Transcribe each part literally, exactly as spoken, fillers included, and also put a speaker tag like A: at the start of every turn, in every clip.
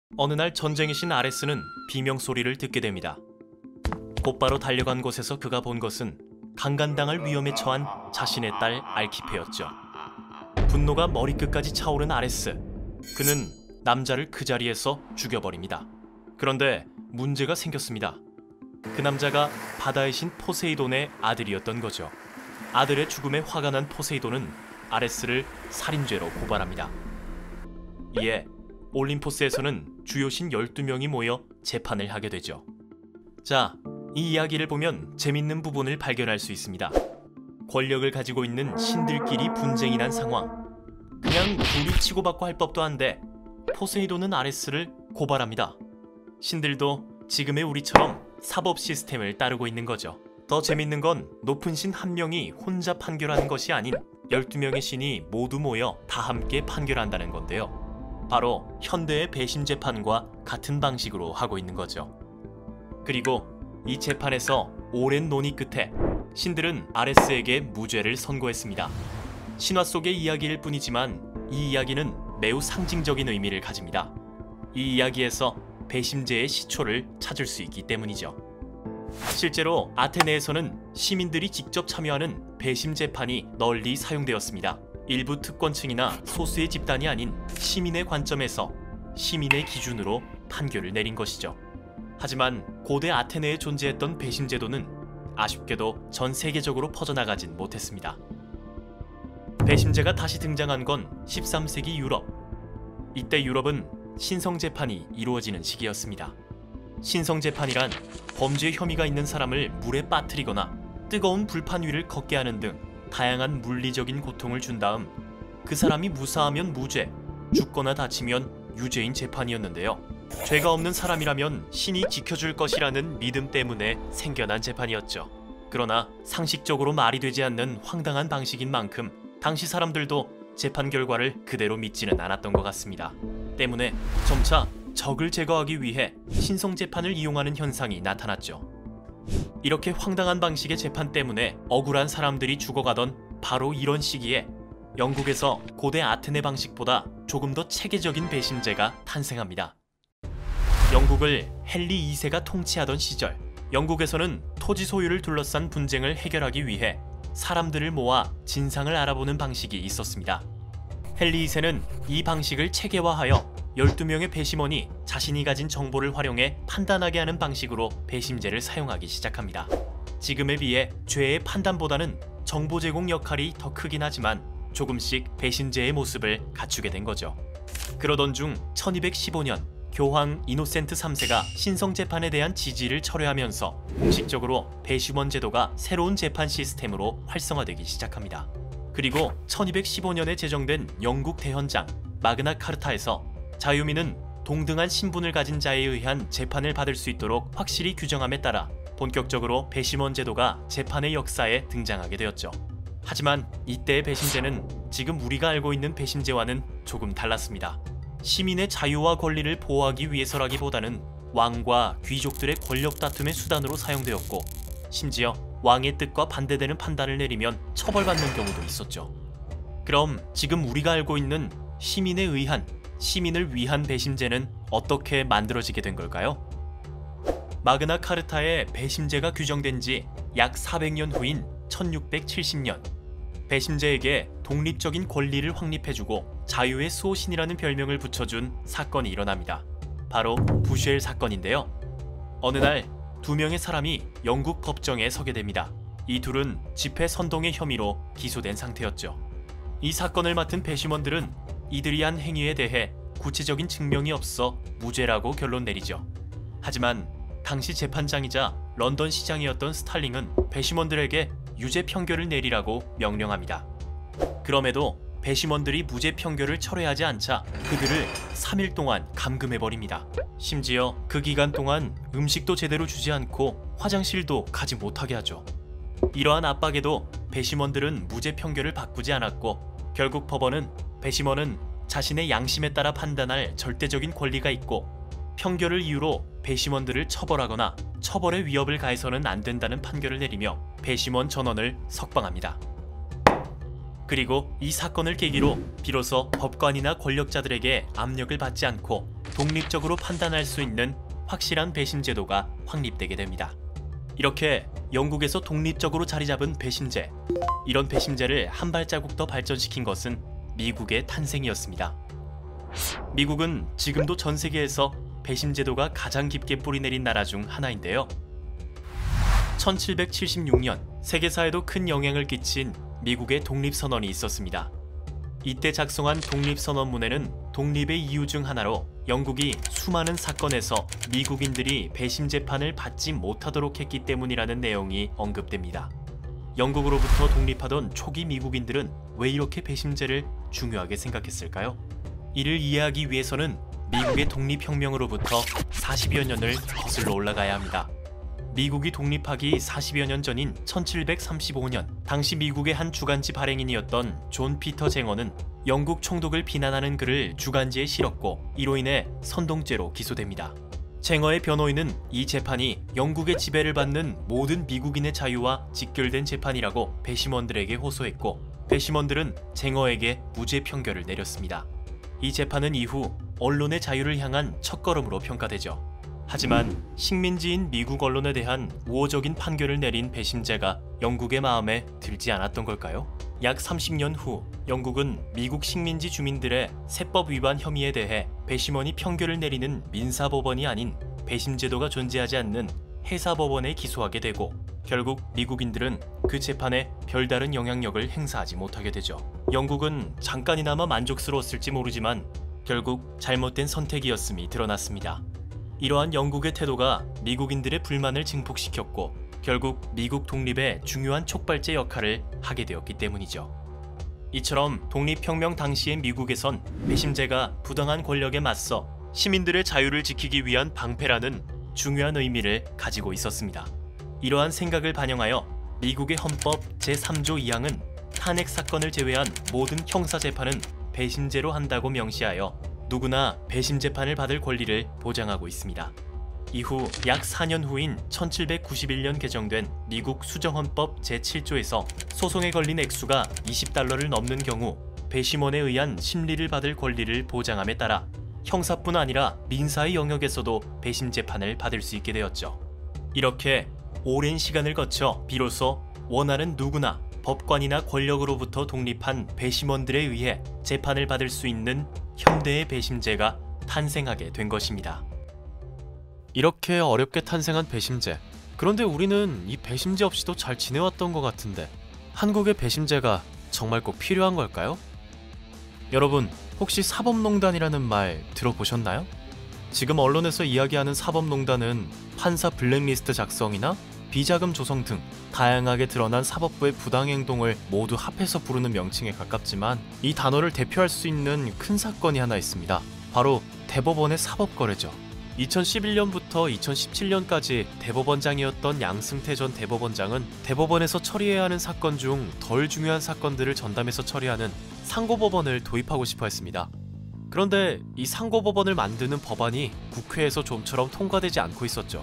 A: 어느 날 전쟁의 신 아레스는 비명소리를 듣게 됩니다. 곧바로 달려간 곳에서 그가 본 것은 강간당할 위험에 처한 자신의 딸 알키페였죠. 분노가 머리끝까지 차오른 아레스. 그는 남자를 그 자리에서 죽여버립니다. 그런데 문제가 생겼습니다. 그 남자가 바다의 신 포세이돈의 아들이었던 거죠. 아들의 죽음에 화가 난 포세이돈은 아레스를 살인죄로 고발합니다. 이에 올림포스에서는 주요 신 열두 명이 모여 재판을 하게 되죠. 자, 이 이야기를 보면 재밌는 부분을 발견할 수 있습니다. 권력을 가지고 있는 신들끼리 분쟁이 난 상황. 그냥 둘이 치고받고 할 법도 한데 포세이돈은 아레스를 고발합니다. 신들도 지금의 우리처럼 사법 시스템을 따르고 있는 거죠. 더 재밌는 건 높은 신 한 명이 혼자 판결하는 것이 아닌 열두 명의 신이 모두 모여 다 함께 판결한다는 건데요. 바로 현대의 배심 재판과 같은 방식으로 하고 있는 거죠. 그리고 이 재판에서 오랜 논의 끝에 신들은 아레스에게 무죄를 선고했습니다. 신화 속의 이야기일 뿐이지만 이 이야기는 매우 상징적인 의미를 가집니다. 이 이야기에서 배심제의 시초를 찾을 수 있기 때문이죠. 실제로 아테네에서는 시민들이 직접 참여하는 배심 재판이 널리 사용되었습니다. 일부 특권층이나 소수의 집단이 아닌 시민의 관점에서 시민의 기준으로 판결을 내린 것이죠. 하지만 고대 아테네에 존재했던 배심 제도는 아쉽게도 전 세계적으로 퍼져나가진 못했습니다. 배심제가 다시 등장한 건 십삼 세기 유럽. 이때 유럽은 신성재판이 이루어지는 시기였습니다. 신성재판이란 범죄 혐의가 있는 사람을 물에 빠뜨리거나 뜨거운 불판 위를 걷게 하는 등 다양한 물리적인 고통을 준 다음 그 사람이 무사하면 무죄, 죽거나 다치면 유죄인 재판이었는데요. 죄가 없는 사람이라면 신이 지켜줄 것이라는 믿음 때문에 생겨난 재판이었죠. 그러나 상식적으로 말이 되지 않는 황당한 방식인 만큼 당시 사람들도 재판 결과를 그대로 믿지는 않았던 것 같습니다. 때문에 점차 적을 제거하기 위해 신성재판을 이용하는 현상이 나타났죠. 이렇게 황당한 방식의 재판 때문에 억울한 사람들이 죽어가던 바로 이런 시기에 영국에서 고대 아테네 방식보다 조금 더 체계적인 배심제가 탄생합니다. 영국을 헨리 이 세가 통치하던 시절, 영국에서는 토지 소유를 둘러싼 분쟁을 해결하기 위해 사람들을 모아 진상을 알아보는 방식이 있었습니다. 헨리 이 세는 이 방식을 체계화하여 열두 명의 배심원이 자신이 가진 정보를 활용해 판단하게 하는 방식으로 배심제를 사용하기 시작합니다. 지금에 비해 죄의 판단보다는 정보 제공 역할이 더 크긴 하지만 조금씩 배심제의 모습을 갖추게 된 거죠. 그러던 중 천이백십오 년 교황 이노센트 삼 세가 신성재판에 대한 지지를 철회하면서 공식적으로 배심원 제도가 새로운 재판 시스템으로 활성화되기 시작합니다. 그리고 천이백십오 년에 제정된 영국 대헌장 마그나 카르타에서 자유민은 동등한 신분을 가진 자에 의한 재판을 받을 수 있도록 확실히 규정함에 따라 본격적으로 배심원 제도가 재판의 역사에 등장하게 되었죠. 하지만 이때의 배심제는 지금 우리가 알고 있는 배심제와는 조금 달랐습니다. 시민의 자유와 권리를 보호하기 위해서라기보다는 왕과 귀족들의 권력 다툼의 수단으로 사용되었고, 심지어 왕의 뜻과 반대되는 판단을 내리면 처벌받는 경우도 있었죠. 그럼 지금 우리가 알고 있는 시민에 의한, 시민을 위한 배심제는 어떻게 만들어지게 된 걸까요? 마그나 카르타의 배심제가 규정된 지 약 사백 년 후인 천육백칠십 년, 배심제에게 독립적인 권리를 확립해주고 자유의 수호신이라는 별명을 붙여준 사건이 일어납니다. 바로 부쉐 사건인데요. 어느 날 두 명의 사람이 영국 법정에 서게 됩니다. 이 둘은 집회 선동의 혐의로 기소된 상태였죠. 이 사건을 맡은 배심원들은 이들이 한 행위에 대해 구체적인 증명이 없어 무죄라고 결론 내리죠. 하지만 당시 재판장이자 런던 시장이었던 스탈링은 배심원들에게 유죄 판결을 내리라고 명령합니다. 그럼에도 배심원들이 무죄 판결을 철회하지 않자 그들을 삼 일 동안 감금해버립니다. 심지어 그 기간 동안 음식도 제대로 주지 않고 화장실도 가지 못하게 하죠. 이러한 압박에도 배심원들은 무죄 판결을 바꾸지 않았고, 결국 법원은 배심원은 자신의 양심에 따라 판단할 절대적인 권리가 있고 판결을 이유로 배심원들을 처벌하거나 처벌의 위협을 가해서는 안 된다는 판결을 내리며 배심원 전원을 석방합니다. 그리고 이 사건을 계기로 비로소 법관이나 권력자들에게 압력을 받지 않고 독립적으로 판단할 수 있는 확실한 배심 제도가 확립되게 됩니다. 이렇게 영국에서 독립적으로 자리 잡은 배심제, 이런 배심제를 한 발자국 더 발전시킨 것은 미국의 탄생이었습니다. 미국은 지금도 전 세계에서 배심 제도가 가장 깊게 뿌리내린 나라 중 하나인데요. 천칠백칠십육 년 세계사에도 큰 영향을 끼친 미국의 독립선언이 있었습니다. 이때 작성한 독립선언문에는 독립의 이유 중 하나로 영국이 수많은 사건에서 미국인들이 배심 재판을 받지 못하도록 했기 때문이라는 내용이 언급됩니다. 영국으로부터 독립하던 초기 미국인들은 왜 이렇게 배심제를 중요하게 생각했을까요? 이를 이해하기 위해서는 미국의 독립혁명으로부터 사십여 년을 거슬러 올라가야 합니다. 미국이 독립하기 사십여 년 전인 천칠백삼십오 년, 당시 미국의 한 주간지 발행인이었던 존 피터 쟁어는 영국 총독을 비난하는 글을 주간지에 실었고 이로 인해 선동죄로 기소됩니다. 쟁어의 변호인은 이 재판이 영국의 지배를 받는 모든 미국인의 자유와 직결된 재판이라고 배심원들에게 호소했고, 배심원들은 쟁어에게 무죄 판결을 내렸습니다. 이 재판은 이후 언론의 자유를 향한 첫걸음으로 평가되죠. 하지만 식민지인 미국 언론에 대한 우호적인 판결을 내린 배심제가 영국의 마음에 들지 않았던 걸까요? 약 삼십 년 후 영국은 미국 식민지 주민들의 세법 위반 혐의에 대해 배심원이 판결을 내리는 민사법원이 아닌 배심제도가 존재하지 않는 해사법원에 기소하게 되고, 결국 미국인들은 그 재판에 별다른 영향력을 행사하지 못하게 되죠. 영국은 잠깐이나마 만족스러웠을지 모르지만 결국 잘못된 선택이었음이 드러났습니다. 이러한 영국의 태도가 미국인들의 불만을 증폭시켰고 결국 미국 독립의 중요한 촉발제 역할을 하게 되었기 때문이죠. 이처럼 독립혁명 당시의 미국에선 배심제가 부당한 권력에 맞서 시민들의 자유를 지키기 위한 방패라는 중요한 의미를 가지고 있었습니다. 이러한 생각을 반영하여 미국의 헌법 제삼 조 이 항은 탄핵 사건을 제외한 모든 형사재판은 배심제로 한다고 명시하여 누구나 배심 재판을 받을 권리를 보장하고 있습니다. 이후 약 사 년 후인 천칠백구십일 년 개정된 미국 수정헌법 제칠 조에서 소송에 걸린 액수가 이십 달러를 넘는 경우 배심원에 의한 심리를 받을 권리를 보장함에 따라 형사뿐 아니라 민사의 영역에서도 배심 재판을 받을 수 있게 되었죠. 이렇게 오랜 시간을 거쳐 비로소 원하는 누구나 법관이나 권력으로부터 독립한 배심원들에 의해 재판을 받을 수 있는 현대의 배심제가 탄생하게 된 것입니다. 이렇게 어렵게 탄생한 배심제. 그런데 우리는 이 배심제 없이도 잘 지내왔던 것 같은데 한국의 배심제가 정말 꼭 필요한 걸까요? 여러분, 혹시 사법농단이라는 말 들어보셨나요? 지금 언론에서 이야기하는 사법농단은 판사 블랙리스트 작성이나 비자금 조성 등 다양하게 드러난 사법부의 부당행동을 모두 합해서 부르는 명칭에 가깝지만 이 단어를 대표할 수 있는 큰 사건이 하나 있습니다. 바로 대법원의 사법거래죠. 이천십일 년부터 이천십칠 년까지 대법원장이었던 양승태 전 대법원장은 대법원에서 처리해야 하는 사건 중 덜 중요한 사건들을 전담해서 처리하는 상고법원을 도입하고 싶어 했습니다. 그런데 이 상고법원을 만드는 법안이 국회에서 좀처럼 통과되지 않고 있었죠.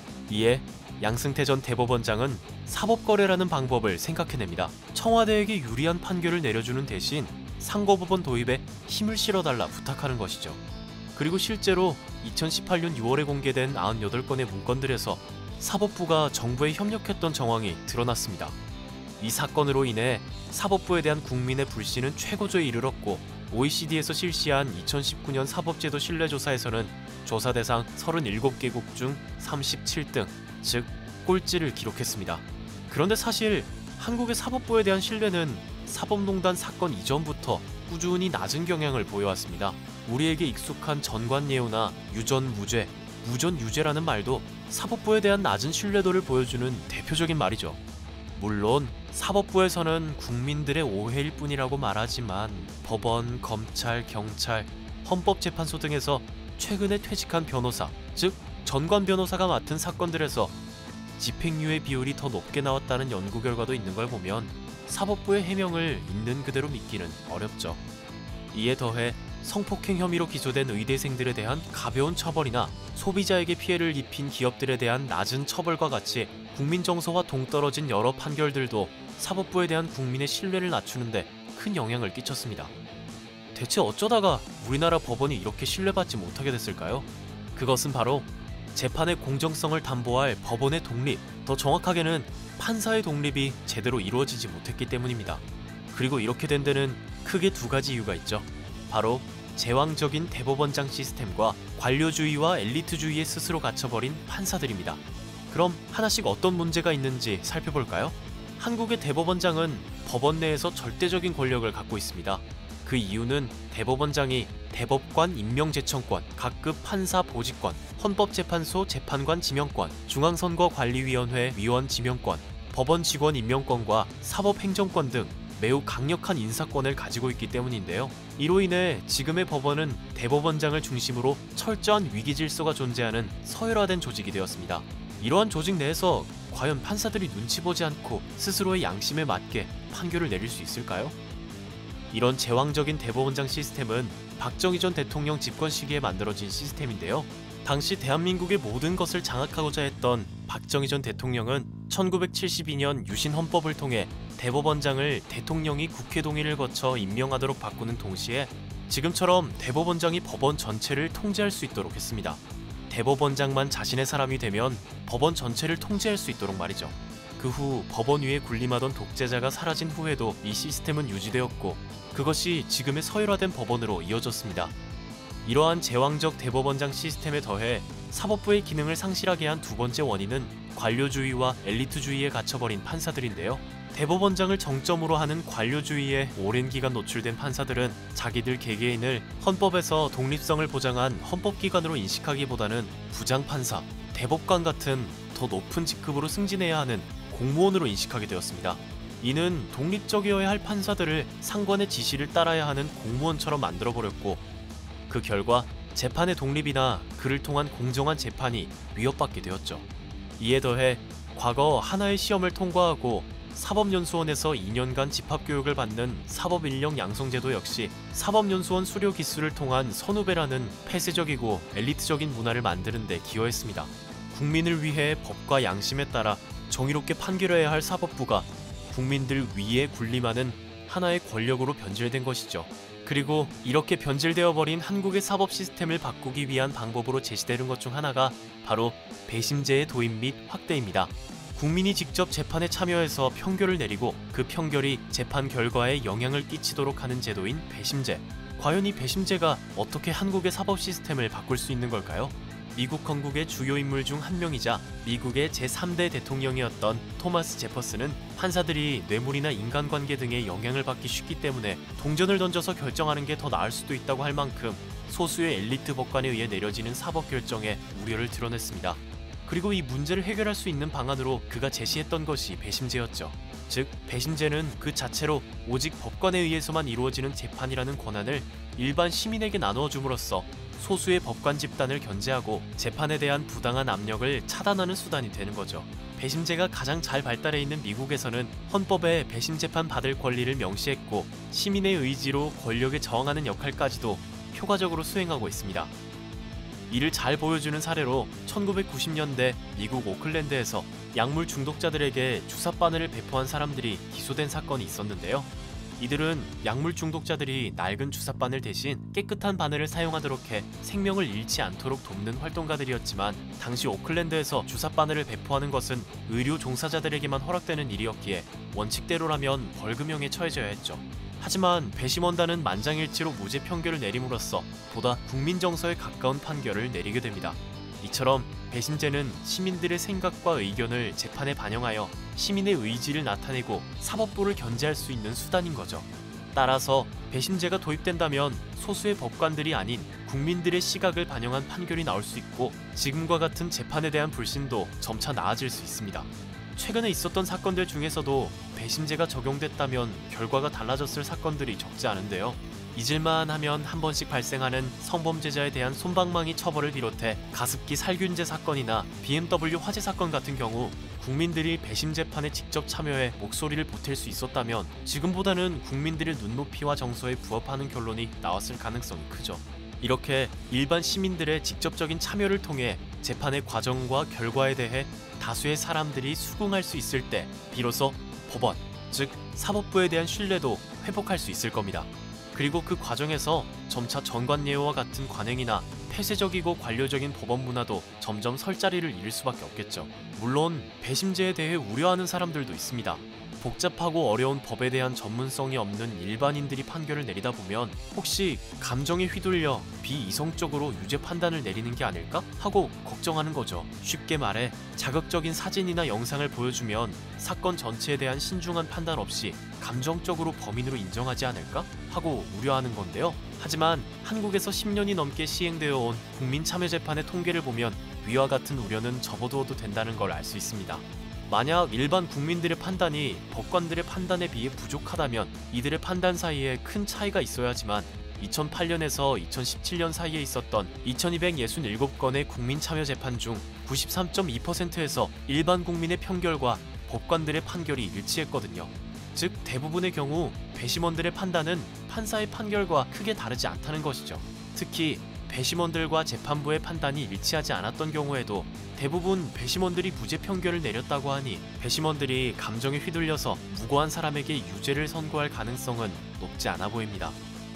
A: 이에 양승태 전 대법원장은 사법거래라는 방법을 생각해냅니다. 청와대에게 유리한 판결을 내려주는 대신 상고법원 도입에 힘을 실어달라 부탁하는 것이죠. 그리고 실제로 이천십팔 년 유월에 공개된 구십팔 건의 문건들에서 사법부가 정부에 협력했던 정황이 드러났습니다. 이 사건으로 인해 사법부에 대한 국민의 불신은 최고조에 이르렀고 오이시디에서 실시한 이천십구 년 사법제도 신뢰조사에서는 조사 대상 삼십칠 개국 중 삼십칠 등, 즉 꼴찌를 기록했습니다. 그런데 사실 한국의 사법부에 대한 신뢰는 사법농단 사건 이전부터 꾸준히 낮은 경향을 보여왔습니다. 우리에게 익숙한 전관예우나 유전무죄, 무전유죄라는 말도 사법부에 대한 낮은 신뢰도를 보여주는 대표적인 말이죠. 물론 사법부에서는 국민들의 오해일 뿐이라고 말하지만 법원, 검찰, 경찰, 헌법재판소 등에서 최근에 퇴직한 변호사, 즉 전관 변호사가 맡은 사건들에서 집행유예 비율이 더 높게 나왔다는 연구 결과도 있는 걸 보면 사법부의 해명을 있는 그대로 믿기는 어렵죠. 이에 더해 성폭행 혐의로 기소된 의대생들에 대한 가벼운 처벌이나 소비자에게 피해를 입힌 기업들에 대한 낮은 처벌과 같이 국민 정서와 동떨어진 여러 판결들도 사법부에 대한 국민의 신뢰를 낮추는데 큰 영향을 끼쳤습니다. 대체 어쩌다가 우리나라 법원이 이렇게 신뢰받지 못하게 됐을까요? 그것은 바로 재판의 공정성을 담보할 법원의 독립, 더 정확하게는 판사의 독립이 제대로 이루어지지 못했기 때문입니다. 그리고 이렇게 된 데는 크게 두 가지 이유가 있죠. 바로 제왕적인 대법원장 시스템과 관료주의와 엘리트주의에 스스로 갇혀버린 판사들입니다. 그럼 하나씩 어떤 문제가 있는지 살펴볼까요? 한국의 대법원장은 법원 내에서 절대적인 권력을 갖고 있습니다. 그 이유는 대법원장이 대법관 임명제청권, 각급 판사 보직권, 헌법재판소 재판관 지명권, 중앙선거관리위원회 위원 지명권, 법원 직원 임명권과 사법행정권 등 매우 강력한 인사권을 가지고 있기 때문인데요. 이로 인해 지금의 법원은 대법원장을 중심으로 철저한 위기질서가 존재하는 서열화된 조직이 되었습니다. 이러한 조직 내에서 과연 판사들이 눈치 보지 않고 스스로의 양심에 맞게 판결을 내릴 수 있을까요? 이런 제왕적인 대법원장 시스템은 박정희 전 대통령 집권 시기에 만들어진 시스템인데요. 당시 대한민국의 모든 것을 장악하고자 했던 박정희 전 대통령은 천구백칠십이 년 유신 헌법을 통해 대법원장을 대통령이 국회 동의를 거쳐 임명하도록 바꾸는 동시에 지금처럼 대법원장이 법원 전체를 통제할 수 있도록 했습니다. 대법원장만 자신의 사람이 되면 법원 전체를 통제할 수 있도록 말이죠. 그 후 법원 위에 군림하던 독재자가 사라진 후에도 이 시스템은 유지되었고 그것이 지금의 서열화된 법원으로 이어졌습니다. 이러한 제왕적 대법원장 시스템에 더해 사법부의 기능을 상실하게 한 두 번째 원인은 관료주의와 엘리트주의에 갇혀버린 판사들인데요. 대법원장을 정점으로 하는 관료주의에 오랜 기간 노출된 판사들은 자기들 개개인을 헌법에서 독립성을 보장한 헌법기관으로 인식하기보다는 부장판사, 대법관 같은 더 높은 직급으로 승진해야 하는 공무원으로 인식하게 되었습니다. 이는 독립적이어야 할 판사들을 상관의 지시를 따라야 하는 공무원처럼 만들어버렸고 그 결과 재판의 독립이나 그를 통한 공정한 재판이 위협받게 되었죠. 이에 더해 과거 하나의 시험을 통과하고 사법연수원에서 이 년간 집합교육을 받는 사법인력 양성제도 역시 사법연수원 수료 기수를 통한 선후배라는 폐쇄적이고 엘리트적인 문화를 만드는 데 기여했습니다. 국민을 위해 법과 양심에 따라 정의롭게 판결해야 할 사법부가 국민들 위에 군림하는 하나의 권력으로 변질된 것이죠. 그리고 이렇게 변질되어 버린 한국의 사법 시스템을 바꾸기 위한 방법으로 제시되는 것 중 하나가 바로 배심제의 도입 및 확대입니다. 국민이 직접 재판에 참여해서 평결을 내리고 그 평결이 재판 결과에 영향을 끼치도록 하는 제도인 배심제. 과연 이 배심제가 어떻게 한국의 사법 시스템을 바꿀 수 있는 걸까요? 미국 건국의 주요 인물 중 한 명이자 미국의 제삼 대 대통령이었던 토마스 제퍼슨은 판사들이 뇌물이나 인간관계 등의 영향을 받기 쉽기 때문에 동전을 던져서 결정하는 게 더 나을 수도 있다고 할 만큼 소수의 엘리트 법관에 의해 내려지는 사법 결정에 우려를 드러냈습니다. 그리고 이 문제를 해결할 수 있는 방안으로 그가 제시했던 것이 배심제였죠. 즉, 배심제는 그 자체로 오직 법관에 의해서만 이루어지는 재판이라는 권한을 일반 시민에게 나누어 줌으로써 소수의 법관 집단을 견제하고 재판에 대한 부당한 압력을 차단하는 수단이 되는 거죠. 배심제가 가장 잘 발달해 있는 미국에서는 헌법에 배심 재판 받을 권리를 명시했고 시민의 의지로 권력에 저항하는 역할까지도 효과적으로 수행하고 있습니다. 이를 잘 보여주는 사례로 천구백구십 년대 미국 오클랜드에서 약물 중독자들에게 주사 바늘을 배포한 사람들이 기소된 사건이 있었는데요. 이들은 약물 중독자들이 낡은 주사바늘 대신 깨끗한 바늘을 사용하도록 해 생명을 잃지 않도록 돕는 활동가들이었지만 당시 오클랜드에서 주사바늘을 배포하는 것은 의료 종사자들에게만 허락되는 일이었기에 원칙대로라면 벌금형에 처해져야 했죠. 하지만 배심원단은 만장일치로 무죄 판결을 내림으로써 보다 국민 정서에 가까운 판결을 내리게 됩니다. 이처럼 배심제는 시민들의 생각과 의견을 재판에 반영하여 시민의 의지를 나타내고 사법부를 견제할 수 있는 수단인 거죠. 따라서 배심제가 도입된다면 소수의 법관들이 아닌 국민들의 시각을 반영한 판결이 나올 수 있고 지금과 같은 재판에 대한 불신도 점차 나아질 수 있습니다. 최근에 있었던 사건들 중에서도 배심제가 적용됐다면 결과가 달라졌을 사건들이 적지 않은데요. 잊을만 하면 한 번씩 발생하는 성범죄자에 대한 솜방망이 처벌을 비롯해 가습기 살균제 사건이나 비엠더블유 화재 사건 같은 경우 국민들이 배심 재판에 직접 참여해 목소리를 보탤 수 있었다면 지금보다는 국민들의 눈높이와 정서에 부합하는 결론이 나왔을 가능성이 크죠. 이렇게 일반 시민들의 직접적인 참여를 통해 재판의 과정과 결과에 대해 다수의 사람들이 수긍할 수 있을 때 비로소 법원, 즉 사법부에 대한 신뢰도 회복할 수 있을 겁니다. 그리고 그 과정에서 점차 전관예우와 같은 관행이나 폐쇄적이고 관료적인 법원 문화도 점점 설 자리를 잃을 수밖에 없겠죠. 물론 배심제에 대해 우려하는 사람들도 있습니다. 복잡하고 어려운 법에 대한 전문성이 없는 일반인들이 판결을 내리다 보면 혹시 감정에 휘둘려 비이성적으로 유죄 판단을 내리는 게 아닐까? 하고 걱정하는 거죠. 쉽게 말해 자극적인 사진이나 영상을 보여주면 사건 전체에 대한 신중한 판단 없이 감정적으로 범인으로 인정하지 않을까? 하고 우려하는 건데요. 하지만 한국에서 십 년이 넘게 시행되어 온 국민참여재판의 통계를 보면 위와 같은 우려는 접어두어도 된다는 걸 알 수 있습니다. 만약 일반 국민들의 판단이 법관들의 판단에 비해 부족하다면 이들의 판단 사이에 큰 차이가 있어야지만 이천팔 년에서 이천십칠 년 사이에 있었던 이천이백육십칠 건의 국민참여재판 중 구십삼 점 이 퍼센트에서 일반 국민의 판결과 법관들의 판결이 일치했거든요. 즉 대부분의 경우 배심원들의 판단은 판사의 판결과 크게 다르지 않다는 것이죠. 특히 배심원들과 재판부의 판단이 일치하지 않았던 경우에도 대부분 배심원들이 무죄 판결을 내렸다고 하니 배심원들이 감정에 휘둘려서 무고한 사람에게 유죄를 선고할 가능성은 높지 않아 보입니다.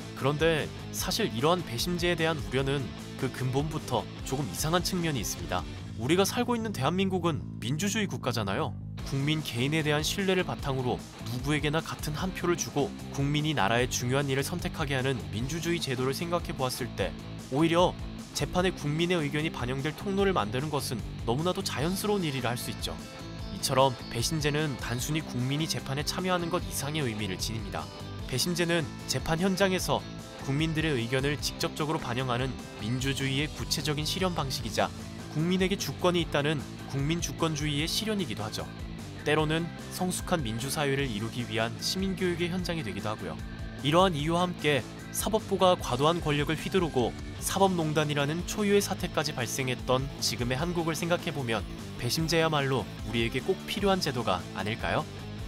A: 그런데 사실 이러한 배심제에 대한 우려는 그 근본부터 조금 이상한 측면이 있습니다. 우리가 살고 있는 대한민국은 민주주의 국가잖아요. 국민 개인에 대한 신뢰를 바탕으로 누구에게나 같은 한 표를 주고 국민이 나라의 중요한 일을 선택하게 하는 민주주의 제도를 생각해 보았을 때 오히려 재판에 국민의 의견이 반영될 통로를 만드는 것은 너무나도 자연스러운 일이라 할 수 있죠. 이처럼 배심제는 단순히 국민이 재판에 참여하는 것 이상의 의미를 지닙니다. 배심제는 재판 현장에서 국민들의 의견을 직접적으로 반영하는 민주주의의 구체적인 실현 방식이자 국민에게 주권이 있다는 국민주권주의의 실현이기도 하죠. 때로는 성숙한 민주사회를 이루기 위한 시민교육의 현장이 되기도 하고요. 이러한 이유와 함께 사법부가 과도한 권력을 휘두르고 사법농단이라는 초유의 사태까지 발생했던 지금의 한국을 생각해보면 배심제야말로 우리에게 꼭 필요한 제도가 아닐까요?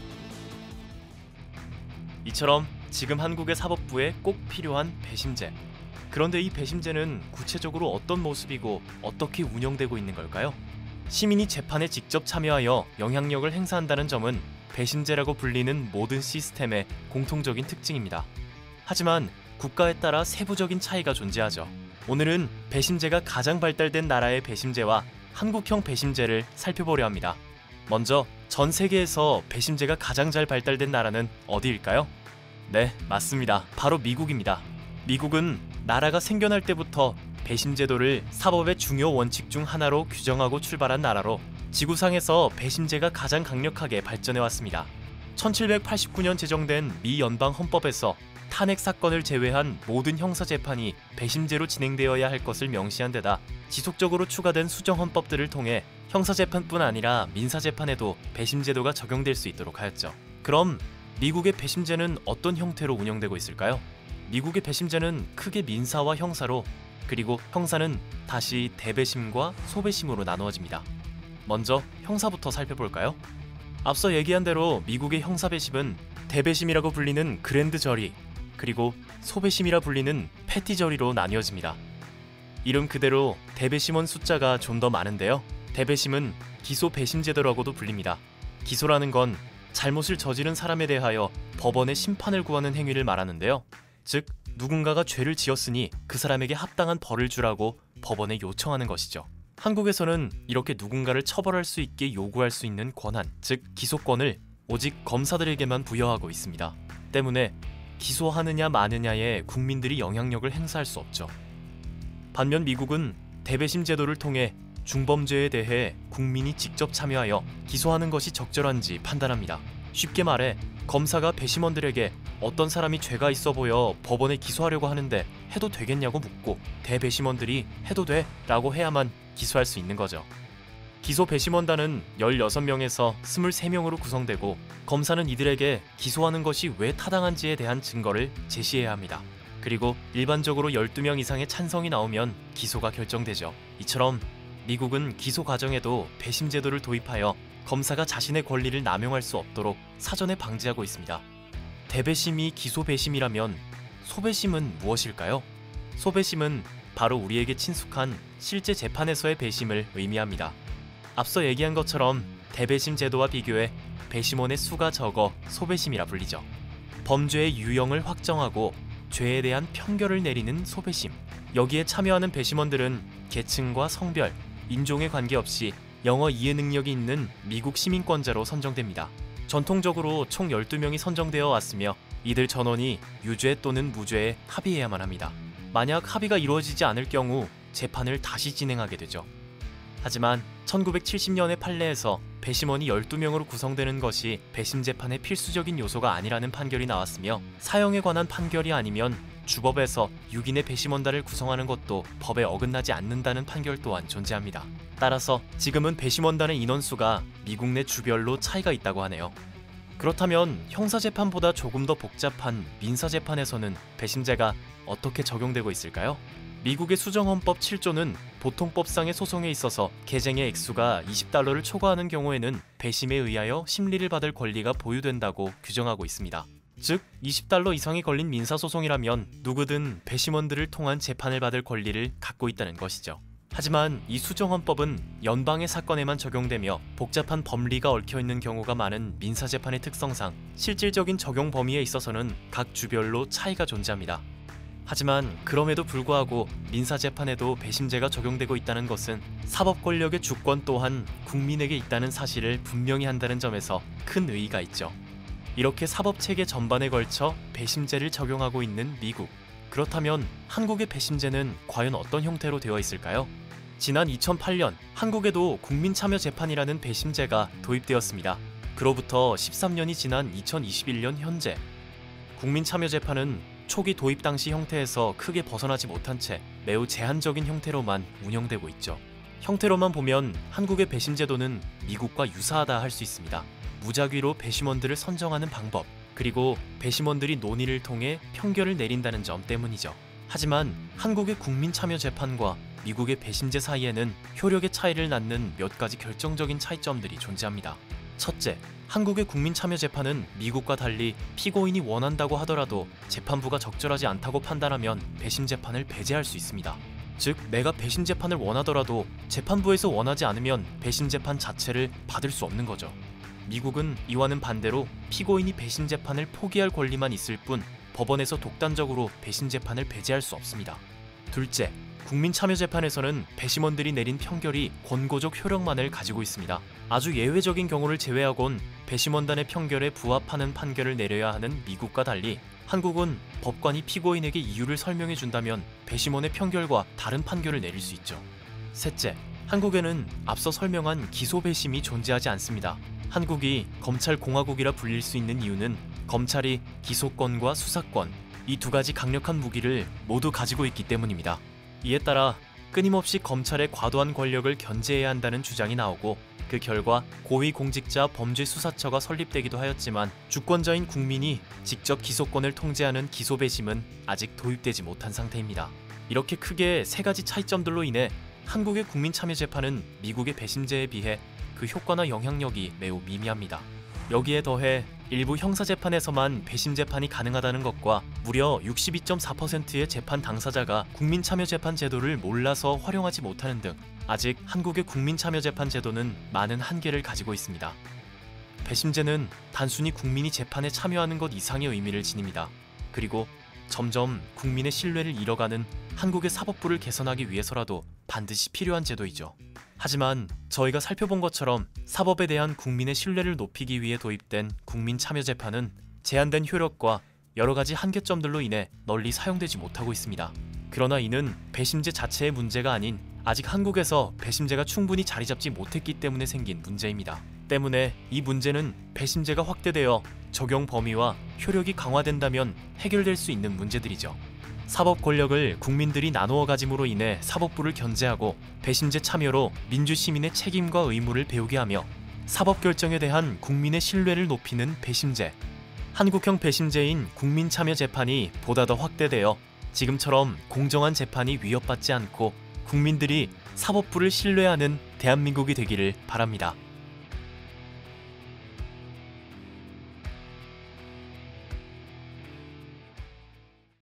A: 이처럼 지금 한국의 사법부에 꼭 필요한 배심제. 그런데 이 배심제는 구체적으로 어떤 모습이고 어떻게 운영되고 있는 걸까요? 시민이 재판에 직접 참여하여 영향력을 행사한다는 점은 배심제라고 불리는 모든 시스템의 공통적인 특징입니다. 하지만 국가에 따라 세부적인 차이가 존재하죠. 오늘은 배심제가 가장 발달된 나라의 배심제와 한국형 배심제를 살펴보려 합니다. 먼저 전 세계에서 배심제가 가장 잘 발달된 나라는 어디일까요? 네, 맞습니다. 바로 미국입니다. 미국은 나라가 생겨날 때부터 배심제도를 사법의 중요 원칙 중 하나로 규정하고 출발한 나라로 지구상에서 배심제가 가장 강력하게 발전해왔습니다. 천칠백팔십구 년 제정된 미 연방 헌법에서 탄핵 사건을 제외한 모든 형사 재판이 배심제로 진행되어야 할 것을 명시한 데다 지속적으로 추가된 수정 헌법들을 통해 형사 재판뿐 아니라 민사 재판에도 배심제도가 적용될 수 있도록 하였죠. 그럼 미국의 배심제는 어떤 형태로 운영되고 있을까요? 미국의 배심제는 크게 민사와 형사로, 그리고 형사는 다시 대배심과 소배심으로 나누어집니다. 먼저 형사부터 살펴볼까요? 앞서 얘기한 대로 미국의 형사배심은 대배심이라고 불리는 그랜드 저리, 그리고 소배심이라 불리는 패티 저리로 나뉘어집니다. 이름 그대로 대배심원 숫자가 좀 더 많은데요. 대배심은 기소 배심 제도라고도 불립니다. 기소라는 건 잘못을 저지른 사람에 대하여 법원에 심판을 구하는 행위를 말하는데요. 즉 누군가가 죄를 지었으니 그 사람에게 합당한 벌을 주라고 법원에 요청하는 것이죠. 한국에서는 이렇게 누군가를 처벌할 수 있게 요구할 수 있는 권한, 즉 기소권을 오직 검사들에게만 부여하고 있습니다. 때문에 기소하느냐 마느냐에 국민들이 영향력을 행사할 수 없죠. 반면 미국은 대배심 제도를 통해 중범죄에 대해 국민이 직접 참여하여 기소하는 것이 적절한지 판단합니다. 쉽게 말해 검사가 배심원들에게 어떤 사람이 죄가 있어 보여 법원에 기소하려고 하는데 해도 되겠냐고 묻고 대배심원들이 해도 돼 라고 해야만 기소할 수 있는 거죠. 기소 배심원단은 열여섯 명에서 이십삼 명으로 구성되고 검사는 이들에게 기소하는 것이 왜 타당한지에 대한 증거를 제시해야 합니다. 그리고 일반적으로 열두 명 이상의 찬성이 나오면 기소가 결정되죠. 이처럼 미국은 기소 과정에도 배심 제도를 도입하여 검사가 자신의 권리를 남용할 수 없도록 사전에 방지하고 있습니다. 대배심이 기소 배심이라면 소배심은 무엇일까요? 소배심은 바로 우리에게 친숙한 실제 재판에서의 배심을 의미합니다. 앞서 얘기한 것처럼 대배심 제도와 비교해 배심원의 수가 적어 소배심이라 불리죠. 범죄의 유형을 확정하고 죄에 대한 평결을 내리는 소배심. 여기에 참여하는 배심원들은 계층과 성별, 인종에 관계없이 영어 이해 능력이 있는 미국 시민권자로 선정됩니다. 전통적으로 총 열두 명이 선정되어 왔으며 이들 전원이 유죄 또는 무죄에 합의해야만 합니다. 만약 합의가 이루어지지 않을 경우 재판을 다시 진행하게 되죠. 하지만 천구백칠십 년의 판례에서 배심원이 열두 명으로 구성되는 것이 배심 재판의 필수적인 요소가 아니라는 판결이 나왔으며 사형에 관한 판결이 아니면 주법에서 육 인의 배심원단을 구성하는 것도 법에 어긋나지 않는다는 판결 또한 존재합니다. 따라서 지금은 배심원단의 인원수가 미국 내 주별로 차이가 있다고 하네요. 그렇다면 형사재판보다 조금 더 복잡한 민사재판에서는 배심제가 어떻게 적용되고 있을까요? 미국의 수정헌법 칠 조는 보통법상의 소송에 있어서 개쟁의 액수가 이십 달러를 초과하는 경우에는 배심에 의하여 심리를 받을 권리가 보유된다고 규정하고 있습니다. 즉, 이십 달러 이상이 걸린 민사소송이라면 누구든 배심원들을 통한 재판을 받을 권리를 갖고 있다는 것이죠. 하지만 이 수정헌법은 연방의 사건에만 적용되며 복잡한 법리가 얽혀있는 경우가 많은 민사재판의 특성상 실질적인 적용 범위에 있어서는 각 주별로 차이가 존재합니다. 하지만 그럼에도 불구하고 민사재판에도 배심제가 적용되고 있다는 것은 사법 권력의 주권 또한 국민에게 있다는 사실을 분명히 한다는 점에서 큰 의의가 있죠. 이렇게 사법체계 전반에 걸쳐 배심제를 적용하고 있는 미국. 그렇다면 한국의 배심제는 과연 어떤 형태로 되어 있을까요? 지난 이천팔 년 한국에도 국민참여재판이라는 배심제가 도입되었습니다. 그로부터 십삼 년이 지난 이천이십일 년 현재 국민참여재판은 초기 도입 당시 형태에서 크게 벗어나지 못한 채 매우 제한적인 형태로만 운영되고 있죠. 형태로만 보면 한국의 배심제도는 미국과 유사하다 할 수 있습니다. 무작위로 배심원들을 선정하는 방법, 그리고 배심원들이 논의를 통해 평결을 내린다는 점 때문이죠. 하지만 한국의 국민참여재판과 미국의 배심제 사이에는 효력의 차이를 낳는 몇 가지 결정적인 차이점들이 존재합니다. 첫째, 한국의 국민참여재판은 미국과 달리 피고인이 원한다고 하더라도 재판부가 적절하지 않다고 판단하면 배심재판을 배제할 수 있습니다. 즉, 내가 배심재판을 원하더라도 재판부에서 원하지 않으면 배심재판 자체를 받을 수 없는 거죠. 미국은 이와는 반대로 피고인이 배심재판을 포기할 권리만 있을 뿐 법원에서 독단적으로 배심재판을 배제할 수 없습니다. 둘째, 국민참여재판에서는 배심원들이 내린 평결이 권고적 효력만을 가지고 있습니다. 아주 예외적인 경우를 제외하곤 배심원단의 평결에 부합하는 판결을 내려야 하는 미국과 달리 한국은 법관이 피고인에게 이유를 설명해 준다면 배심원의 평결과 다른 판결을 내릴 수 있죠. 셋째, 한국에는 앞서 설명한 기소배심이 존재하지 않습니다. 한국이 검찰공화국이라 불릴 수 있는 이유는 검찰이 기소권과 수사권, 이 두 가지 강력한 무기를 모두 가지고 있기 때문입니다. 이에 따라 끊임없이 검찰의 과도한 권력을 견제해야 한다는 주장이 나오고 그 결과 고위공직자 범죄수사처가 설립되기도 하였지만 주권자인 국민이 직접 기소권을 통제하는 기소배심은 아직 도입되지 못한 상태입니다. 이렇게 크게 세 가지 차이점들로 인해 한국의 국민참여재판은 미국의 배심제에 비해 그 효과나 영향력이 매우 미미합니다. 여기에 더해 일부 형사재판에서만 배심재판이 가능하다는 것과 무려 육십이 점 사 퍼센트의 재판 당사자가 국민참여재판 제도를 몰라서 활용하지 못하는 등 아직 한국의 국민참여재판 제도는 많은 한계를 가지고 있습니다. 배심제는 단순히 국민이 재판에 참여하는 것 이상의 의미를 지닙니다. 그리고 점점 국민의 신뢰를 잃어가는 한국의 사법부를 개선하기 위해서라도 반드시 필요한 제도이죠. 하지만 저희가 살펴본 것처럼 사법에 대한 국민의 신뢰를 높이기 위해 도입된 국민참여재판은 제한된 효력과 여러 가지 한계점들로 인해 널리 사용되지 못하고 있습니다. 그러나 이는 배심제 자체의 문제가 아닌 아직 한국에서 배심제가 충분히 자리 잡지 못했기 때문에 생긴 문제입니다. 때문에 이 문제는 배심제가 확대되어 적용 범위와 효력이 강화된다면 해결될 수 있는 문제들이죠. 사법 권력을 국민들이 나누어 가짐으로 인해 사법부를 견제하고 배심제 참여로 민주시민의 책임과 의무를 배우게 하며 사법 결정에 대한 국민의 신뢰를 높이는 배심제. 한국형 배심제인 국민참여재판이 보다 더 확대되어 지금처럼 공정한 재판이 위협받지 않고 국민들이 사법부를 신뢰하는 대한민국이 되기를 바랍니다.